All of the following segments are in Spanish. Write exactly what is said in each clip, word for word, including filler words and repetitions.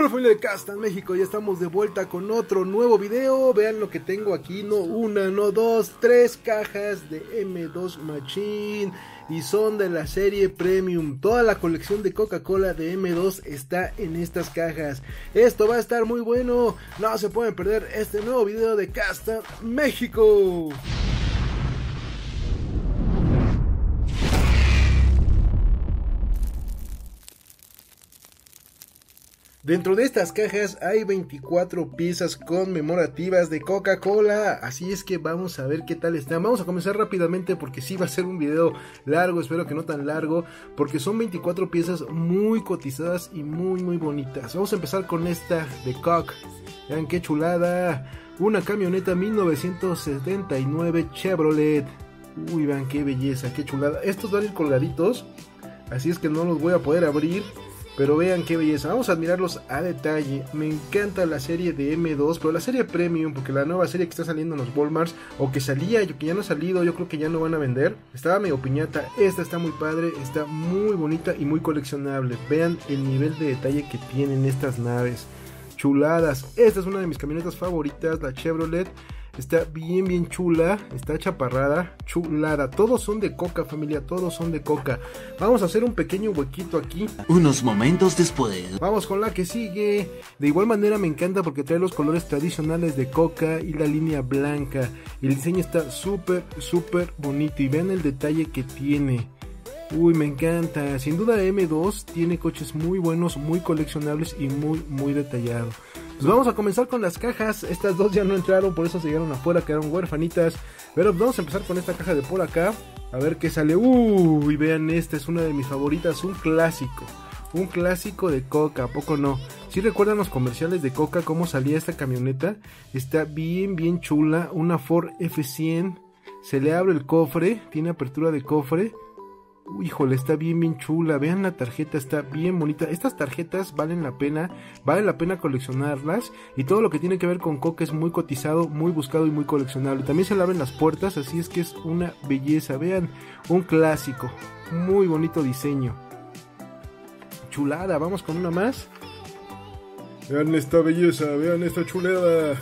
Hola familia de Castan México, ya estamos de vuelta con otro nuevo video. Vean lo que tengo aquí, no una, no dos, tres cajas de eme dos Machine. Y son de la serie Premium. Toda la colección de Coca-Cola de eme dos está en estas cajas. Esto va a estar muy bueno, no se pueden perder este nuevo video de Castan México. Dentro de estas cajas hay veinticuatro piezas conmemorativas de Coca-Cola, así es que vamos a ver qué tal están. Vamos a comenzar rápidamente porque sí va a ser un video largo, espero que no tan largo, porque son veinticuatro piezas muy cotizadas y muy muy bonitas. Vamos a empezar con esta de Coke, vean qué chulada, una camioneta mil novecientos setenta y nueve Chevrolet. Uy, vean qué belleza, qué chulada. Estos van a ir colgaditos, así es que no los voy a poder abrir. Pero vean qué belleza, vamos a admirarlos a detalle. Me encanta la serie de eme dos, pero la serie Premium, porque la nueva serie que está saliendo en los Walmarts, o que salía, que ya no ha salido, yo creo que ya no van a vender, estaba medio piñata. Esta está muy padre, está muy bonita y muy coleccionable. Vean el nivel de detalle que tienen estas naves, chuladas. Esta es una de mis camionetas favoritas, la Chevrolet. Está bien bien chula, está chaparrada, chulada. Todos son de Coca, familia, todos son de Coca. Vamos a hacer un pequeño huequito aquí. Unos momentos después. Vamos con la que sigue. De igual manera me encanta porque trae los colores tradicionales de Coca y la línea blanca. El diseño está súper, súper bonito y vean el detalle que tiene. Uy, me encanta. Sin duda eme dos tiene coches muy buenos, muy coleccionables y muy, muy detallados. Pues vamos a comenzar con las cajas. Estas dos ya no entraron, por eso se llegaron afuera, quedaron huérfanitas. Pero vamos a empezar con esta caja de por acá, a ver qué sale. Uy, vean, esta es una de mis favoritas, un clásico. Un clásico de Coca, ¿a poco no? ¿Sí recuerdan los comerciales de Coca, cómo salía esta camioneta? Está bien, bien chula, una Ford efe cien. Se le abre el cofre, tiene apertura de cofre. Uy, híjole, está bien bien chula. Vean la tarjeta, está bien bonita. Estas tarjetas valen la pena, vale la pena coleccionarlas. Y todo lo que tiene que ver con Coca es muy cotizado, muy buscado y muy coleccionable. También se le abren las puertas, así es que es una belleza. Vean, un clásico, muy bonito diseño. Chulada, vamos con una más. Vean esta belleza, vean esta chulada.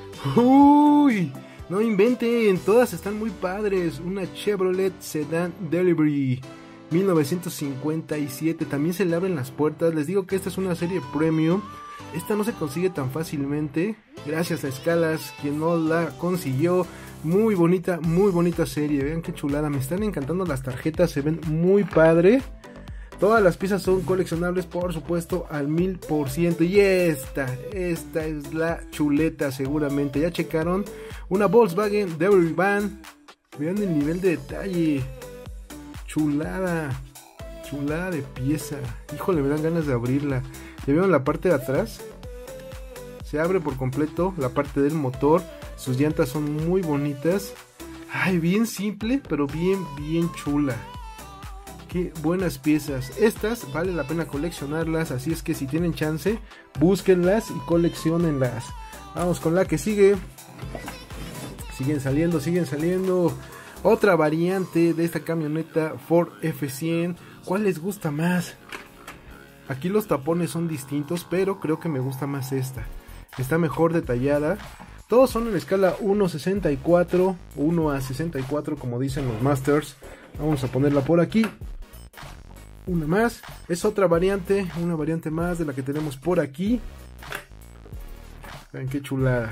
Uy, no inventen, todas están muy padres. Una Chevrolet Sedan Delivery mil novecientos cincuenta y siete. También se le abren las puertas. Les digo que esta es una serie Premium. Esta no se consigue tan fácilmente. Gracias a Escalas, quien no la consiguió. Muy bonita, muy bonita serie. Vean qué chulada, me están encantando las tarjetas. Se ven muy padre. Todas las piezas son coleccionables, por supuesto, al mil por ciento. Y esta, esta es la chuleta seguramente. ¿Ya checaron? Una Volkswagen Delivery Van. Vean el nivel de detalle. Chulada. Chulada de pieza. Híjole, me dan ganas de abrirla. ¿Ya vieron la parte de atrás? Se abre por completo la parte del motor. Sus llantas son muy bonitas. Ay, bien simple, pero bien, bien chula. Qué buenas piezas. Estas vale la pena coleccionarlas, así es que si tienen chance, búsquenlas y coleccionenlas. Vamos con la que sigue. Siguen saliendo, siguen saliendo. Otra variante de esta camioneta Ford efe cien. ¿Cuál les gusta más? Aquí los tapones son distintos, pero creo que me gusta más esta. Está mejor detallada. Todos son en escala uno a sesenta y cuatro, uno a sesenta y cuatro como dicen los Masters. Vamos a ponerla por aquí. Una más, es otra variante, una variante más de la que tenemos por aquí. Vean qué chulada.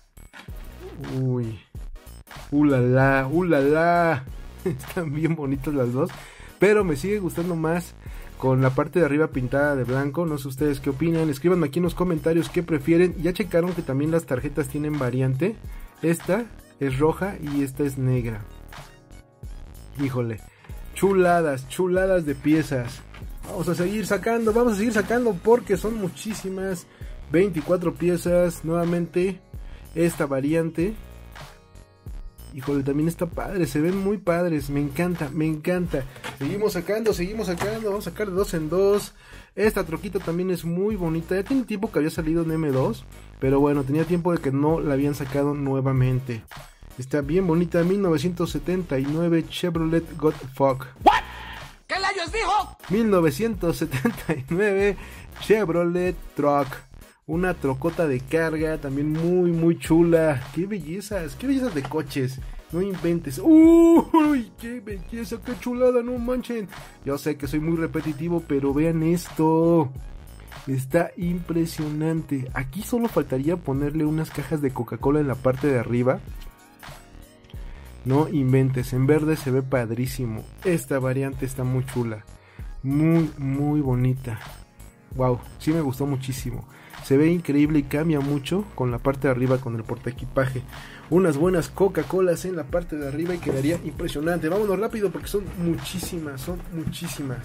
Uy, ulala, ulala. Están bien bonitas las dos, pero me sigue gustando más con la parte de arriba pintada de blanco. No sé ustedes qué opinan, escríbanme aquí en los comentarios qué prefieren. Ya checaron que también las tarjetas tienen variante. Esta es roja y esta es negra. Híjole, chuladas, chuladas de piezas. Vamos a seguir sacando, vamos a seguir sacando porque son muchísimas. veinticuatro piezas, nuevamente esta variante. Híjole, también está padre, se ven muy padres, me encanta, me encanta. Seguimos sacando, seguimos sacando, vamos a sacar de dos en dos. Esta troquita también es muy bonita, ya tiene tiempo que había salido en eme dos, pero bueno, tenía tiempo de que no la habían sacado nuevamente. Está bien bonita, mil novecientos setenta y nueve Chevrolet Godfuck. ¿What? ¿Qué layos dijo? mil novecientos setenta y nueve Chevrolet Truck. Una trocota de carga, también muy muy chula. Qué bellezas, qué bellezas de coches. No inventes. Uy, qué belleza, qué chulada, no manchen. Yo sé que soy muy repetitivo, pero vean esto. Está impresionante. Aquí solo faltaría ponerle unas cajas de Coca-Cola en la parte de arriba. No inventes, en verde se ve padrísimo. Esta variante está muy chula. Muy, muy bonita. Wow, sí me gustó muchísimo. Se ve increíble y cambia mucho con la parte de arriba, con el portaequipaje. Unas buenas Coca-Colas en la parte de arriba y quedaría impresionante. Vámonos rápido porque son muchísimas, son muchísimas.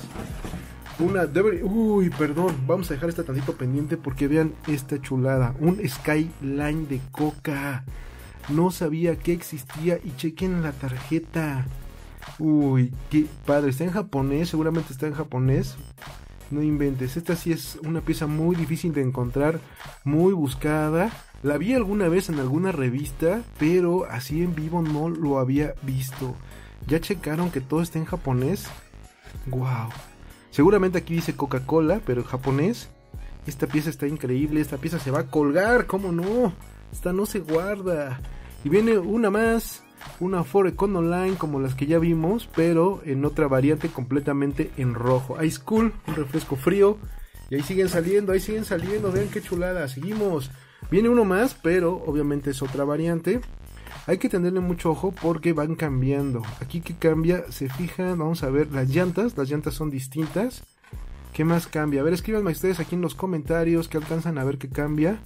Una debe... Uy, perdón, vamos a dejar esta tantito pendiente porque vean esta chulada. Un Skyline de Coca. No sabía que existía y chequen la tarjeta. Uy, qué padre. Está en japonés, seguramente está en japonés. No inventes, esta sí es una pieza muy difícil de encontrar, muy buscada. La vi alguna vez en alguna revista, pero así en vivo no lo había visto. ¿Ya checaron que todo está en japonés? Wow. Seguramente aquí dice Coca-Cola, pero en japonés. Esta pieza está increíble, esta pieza se va a colgar, ¿cómo no? Esta no se guarda. Y viene una más. Una Ford Econoline como las que ya vimos, pero en otra variante completamente en rojo. Ice Cool, un refresco frío. Y ahí siguen saliendo, ahí siguen saliendo. Vean qué chulada, seguimos. Viene uno más, pero obviamente es otra variante. Hay que tenerle mucho ojo porque van cambiando. Aquí que cambia, se fijan, vamos a ver las llantas. Las llantas son distintas. ¿Qué más cambia? A ver, escríbanme ustedes aquí en los comentarios que alcanzan a ver qué cambia.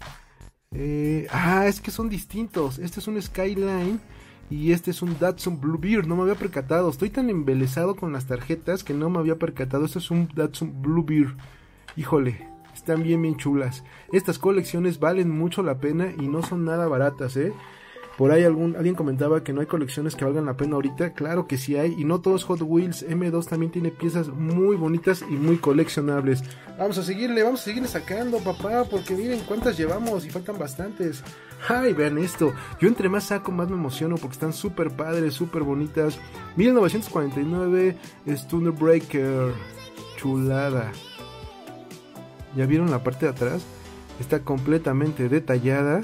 Eh, ah, es que son distintos. Este es un Skyline. Y este es un Datsun Bluebird, no me había percatado. Estoy tan embelesado con las tarjetas que no me había percatado. Este es un Datsun Bluebird. Híjole, están bien bien chulas. Estas colecciones valen mucho la pena y no son nada baratas, ¿eh? Por ahí algún, alguien comentaba que no hay colecciones que valgan la pena ahorita. Claro que sí hay, y no todos Hot Wheels. M dos también tiene piezas muy bonitas y muy coleccionables. Vamos a seguirle, vamos a seguirle sacando, papá, porque miren cuántas llevamos y faltan bastantes. Ay, vean esto. Yo entre más saco, más me emociono porque están súper padres, súper bonitas. mil novecientos cuarenta y nueve Stunner Breaker. Chulada. ¿Ya vieron la parte de atrás? Está completamente detallada.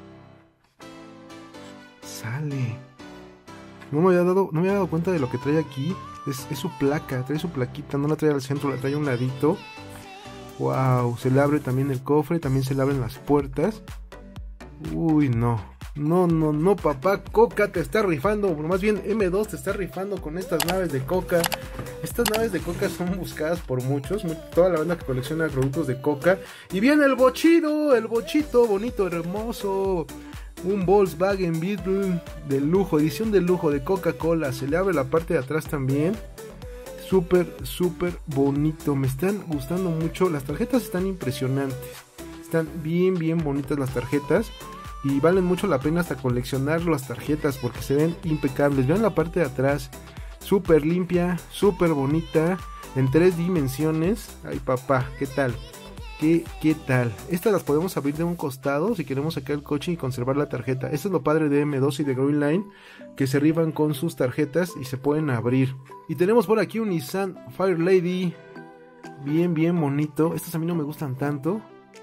Sale. No me había dado, no me había dado cuenta de lo que trae aquí. Es, es su placa, trae su plaquita. No la trae al centro, la trae a un ladito. Wow, se le abre también el cofre, también se le abren las puertas. Uy, no. No, no, no, papá. Coca te está rifando. Bueno, más bien M dos te está rifando con estas naves de Coca. Estas naves de Coca son buscadas por muchos. Toda la banda que colecciona productos de Coca. Y viene el bochito, el bochito bonito, hermoso. Un Volkswagen Beetle de lujo, edición de lujo de Coca-Cola. Se le abre la parte de atrás también. Súper, súper bonito. Me están gustando mucho. Las tarjetas están impresionantes. Están bien, bien bonitas las tarjetas. Y valen mucho la pena hasta coleccionar las tarjetas porque se ven impecables. Vean la parte de atrás. Súper limpia, súper bonita. En tres dimensiones. Ay, papá, ¿qué tal? ¿Qué, ¿Qué tal? Estas las podemos abrir de un costado si queremos sacar el coche y conservar la tarjeta. Esto es lo padre de M dos y de Green Line, que se rifan con sus tarjetas y se pueden abrir. Y tenemos por aquí un Nissan Fire Lady. Bien, bien bonito. Estos a mí no me gustan tanto,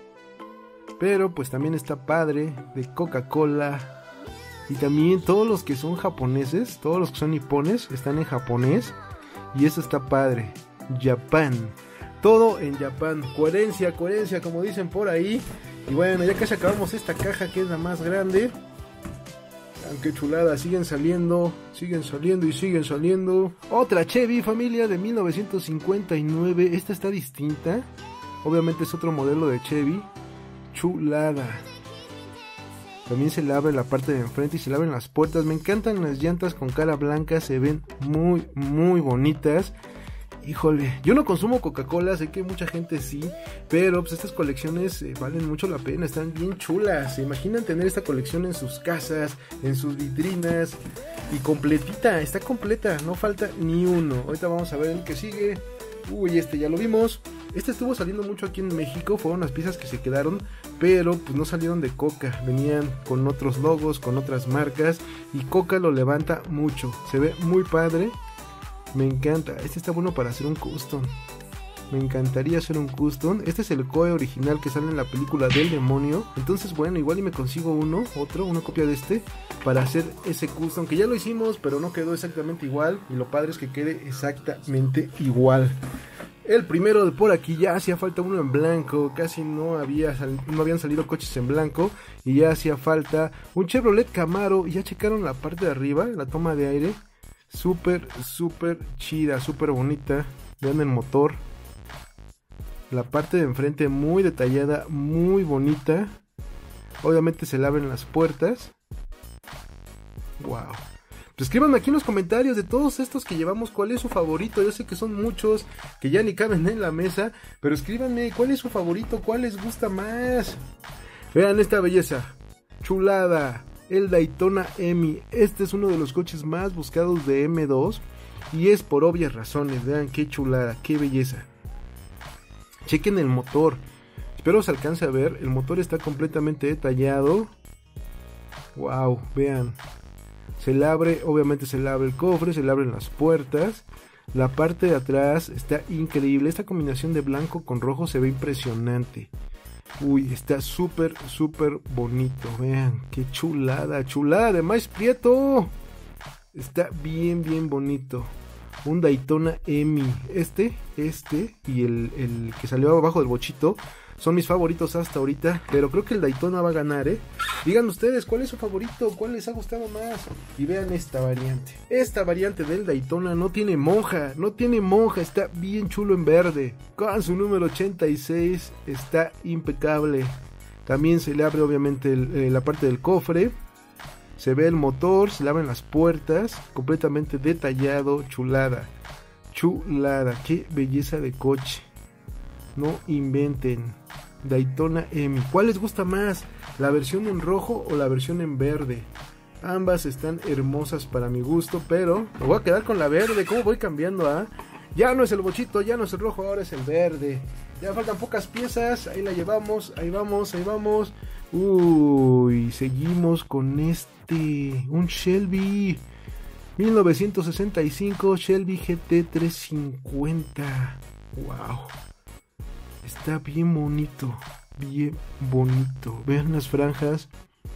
pero pues también está padre, de Coca-Cola. Y también todos los que son japoneses, todos los que son nipones, están en japonés. Y eso está padre. Japan. Todo en Japón. Coherencia, coherencia, como dicen por ahí. Y bueno, ya casi acabamos esta caja que es la más grande. Vean qué chulada, siguen saliendo, siguen saliendo y siguen saliendo. Otra Chevy, familia, de mil novecientos cincuenta y nueve. Esta está distinta. Obviamente es otro modelo de Chevy. Chulada. También se le abre la parte de enfrente y se le abren las puertas. Me encantan las llantas con cara blanca. Se ven muy, muy bonitas. Híjole, yo no consumo Coca-Cola, sé que mucha gente sí, pero pues estas colecciones eh, valen mucho la pena, están bien chulas. ¿Se imaginan tener esta colección en sus casas, en sus vitrinas? Y completita, está completa, no falta ni uno. Ahorita vamos a ver el que sigue. Uy, este ya lo vimos. Este estuvo saliendo mucho aquí en México, fueron las piezas que se quedaron, pero pues no salieron de Coca, venían con otros logos, con otras marcas, y Coca lo levanta mucho, se ve muy padre. Me encanta, este está bueno para hacer un custom. Me encantaría hacer un custom. Este es el Koei original que sale en la película del demonio. Entonces bueno, igual y me consigo uno, otro, una copia de este, para hacer ese custom, que ya lo hicimos, pero no quedó exactamente igual. Y lo padre es que quede exactamente igual. El primero de por aquí, ya hacía falta uno en blanco. Casi no, había sal no habían salido coches en blanco. Y ya hacía falta un Chevrolet Camaro. Y ya checaron la parte de arriba, la toma de aire. Súper, súper chida, súper bonita. Vean el motor. La parte de enfrente muy detallada, muy bonita. Obviamente se le abren las puertas. Wow. Pues escríbanme aquí en los comentarios de todos estos que llevamos, cuál es su favorito. Yo sé que son muchos, que ya ni caben en la mesa, pero escríbanme cuál es su favorito, cuál les gusta más. Vean esta belleza, chulada, el Daytona Emi. Este es uno de los coches más buscados de eme dos y es por obvias razones. Vean qué chulada, qué belleza. Chequen el motor, espero se alcance a ver, el motor está completamente detallado. Wow, vean. Se le abre, obviamente se le abre el cofre, se le abren las puertas. La parte de atrás está increíble. Esta combinación de blanco con rojo se ve impresionante. Uy, está súper, súper bonito. Vean, qué chulada, chulada de maíz prieto. Está bien, bien bonito. Un Daytona Emi. Este, este y el, el que salió abajo del bochito son mis favoritos hasta ahorita, pero creo que el Daytona va a ganar, ¿eh? Digan ustedes cuál es su favorito, cuál les ha gustado más. Y vean esta variante. Esta variante del Daytona no tiene monja, no tiene monja, está bien chulo en verde. Con su número ochenta y seis, está impecable. También se le abre obviamente el, eh, la parte del cofre. Se ve el motor, se le abren las puertas, completamente detallado, chulada. Chulada, qué belleza de coche. No inventen. Daytona Emi. ¿Cuál les gusta más? ¿La versión en rojo o la versión en verde? Ambas están hermosas para mi gusto, pero me voy a quedar con la verde. ¿Cómo voy cambiando, ah? Ya no es el bochito, ya no es el rojo, ahora es el verde. Ya faltan pocas piezas, ahí la llevamos, ahí vamos, ahí vamos. Uy, seguimos con este, un Shelby mil novecientos sesenta y cinco Shelby G T trescientos cincuenta. Wow. Está bien bonito, bien bonito. Vean las franjas.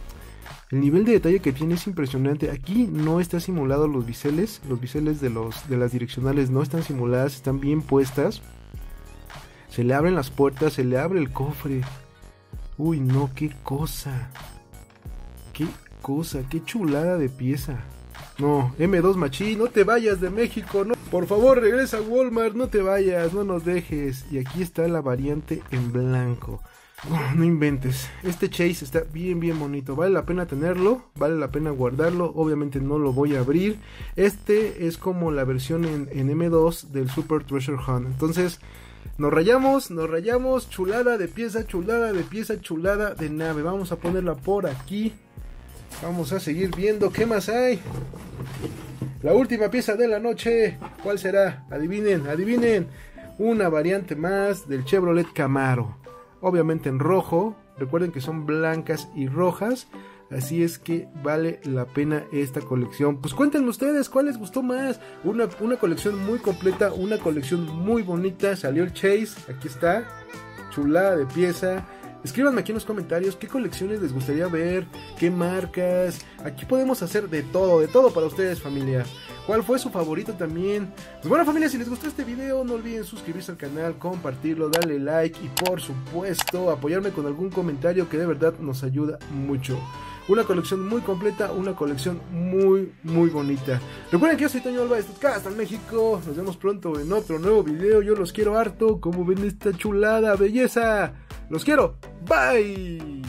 El nivel de detalle que tiene es impresionante. Aquí no está simulado los biseles. Los biseles de, los, de las direccionales no están simuladas, están bien puestas. Se le abren las puertas, se le abre el cofre. Uy, no, qué cosa. Qué cosa, qué chulada de pieza. No, eme dos Machín, no te vayas de México, no. Por favor, regresa a Walmart, no te vayas, no nos dejes. Y aquí está la variante en blanco. Oh, no inventes, este Chase está bien bien bonito, vale la pena tenerlo, vale la pena guardarlo, obviamente no lo voy a abrir. Este es como la versión en, en eme dos del Super Treasure Hunt, entonces nos rayamos, nos rayamos, chulada de pieza, chulada de pieza, chulada de nave. Vamos a ponerla por aquí, vamos a seguir viendo qué más hay. La última pieza de la noche, ¿cuál será? Adivinen, adivinen, una variante más del Chevrolet Camaro. Obviamente en rojo, recuerden que son blancas y rojas, así es que vale la pena esta colección. Pues cuéntenme ustedes cuál les gustó más. Una, una colección muy completa, una colección muy bonita. Salió el Chase, aquí está, chulada de pieza. Escríbanme aquí en los comentarios qué colecciones les gustaría ver, qué marcas. Aquí podemos hacer de todo, de todo para ustedes, familia. ¿Cuál fue su favorito también? Pues bueno, familia, si les gustó este video, no olviden suscribirse al canal, compartirlo, darle like y por supuesto apoyarme con algún comentario que de verdad nos ayuda mucho. Una colección muy completa, una colección muy muy bonita. Recuerden que yo soy Toño Alba de Stuttgart, en México. Nos vemos pronto en otro nuevo video. Yo los quiero harto. Como ven esta chulada belleza. Los quiero. Bye.